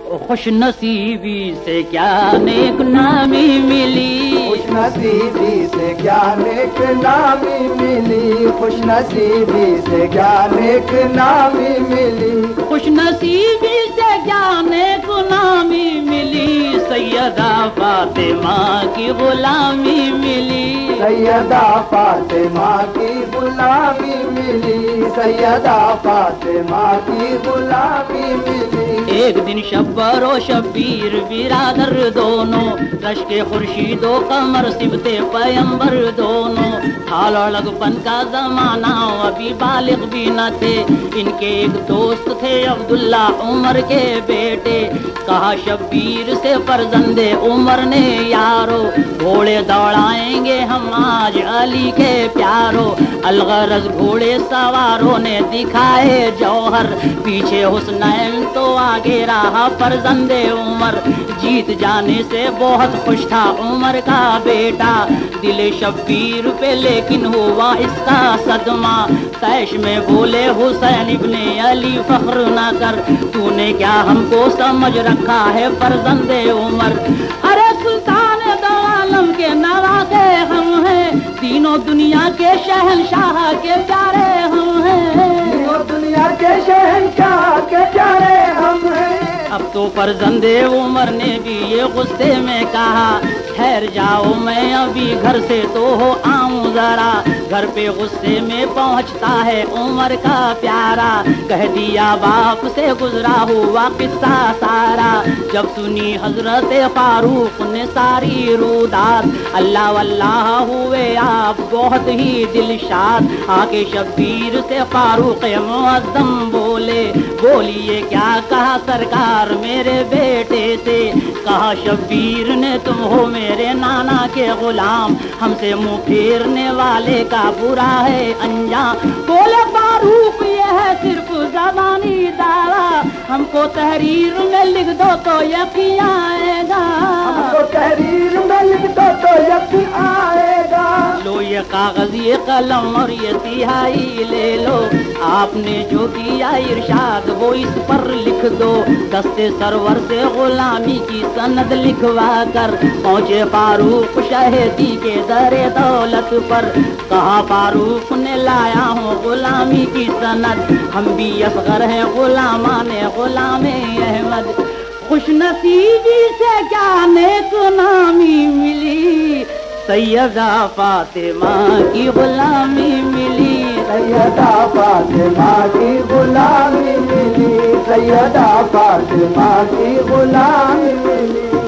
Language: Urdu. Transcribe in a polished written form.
خوش نصیبی سے کیا نیک نامی ملی، خوش نصیبی سے کیا نیک نامی ملی، خوش نصیبی سے کیا نیک نامی ملی، خوش نصیبی سے کیا نیک نامی ملی، سیدہ فاطمہ کی غلامی ملی، سیدہ فاطمہ کی غلامی ملی، سیدہ فاطمہ کی غلامی ملی۔ ایک دن شبر و شبیر برادر دونوں، رشک خورشید و قمر صفت پیمبر دونوں، حال اور لگپن کا زمانہ ابھی بالغ بھی نہ تھے، ان کے ایک دوست تھے عبداللہ عمر کے بیٹے، کہا شبیر سے فرزند عمر نے یارو، گھوڑے دوڑائیں گے ہم آج علی کے پیارو، الغرض گھوڑے سواروں نے دکھائے جوہر، پیچھے حسنین تو آگے رہا فرزند عمر، جیت جانے سے بہت خوش تھا عمر کا بیٹا، دل شبیر پہ لیکن ہوا اس کا صدمہ، طیش میں بولے حسین ابن علی فخر نہ کر، تو نے کیا ہم کو سمجھ رکھا ہے فرزند عمر، ارے سلطان دو عالم کے نوازے ہم ہیں، تینوں دنیا کے شہنشاہ کے پیارے ہم ہیں، تینوں دنیا کے شہنشاہ کے پیارے ہم ہیں۔ اب تو فرزند عمر نے بھی یہ غصے میں کہا، ٹھہر جاؤ میں ابھی گھر سے تو ہو آؤں ذرا، گھر پہ غصے میں پہنچتا ہے عمر کا پیارا، کہہ دیا باپ سے گزرا ہوا قصہ سارا، جب سنی حضرت فاروق نے ساری رودات، اللہ واللہ ہوئے آپ بہت ہی دلشاد، آ کے شبیر سے فاروق معظم بولے، بولیے کیا کہا سرکار میرے بیٹے سے، کہا شبیر نے تم ہو میرے نانا کے غلام، ہم سے منہ پھیرنے والے کا برا ہے انجام، بولے فاروق یہ ہے صرف زبانی دعویٰ، ہم کو تحریر میں لکھ دو تو یقین آئے گا، ہم کو تحریر میں لکھ دو تو یقین آئے گا، لو یہ کاغذ یہ قلم اور یہ سیاہی لے لو، آپ نے جو کیا ارشاد وہ اس پر لکھ دو، دستے سرور سے غلامی کی سند لکھوا کر پہنچے فاروق شہیدی کے در دولت پر، کہا فاروق نے لایا ہوں غلامی کی سند، ہم بھی اصغر ہیں غلامان غلام احمد، خوش نصیبی سے کیا نیک نامی ملی، سیدہ فاطمہ کی غلامی ملی، سیدہ فاطمہ کی غلامی ملی، سیدہ فاطمہ کی غلامی ملی۔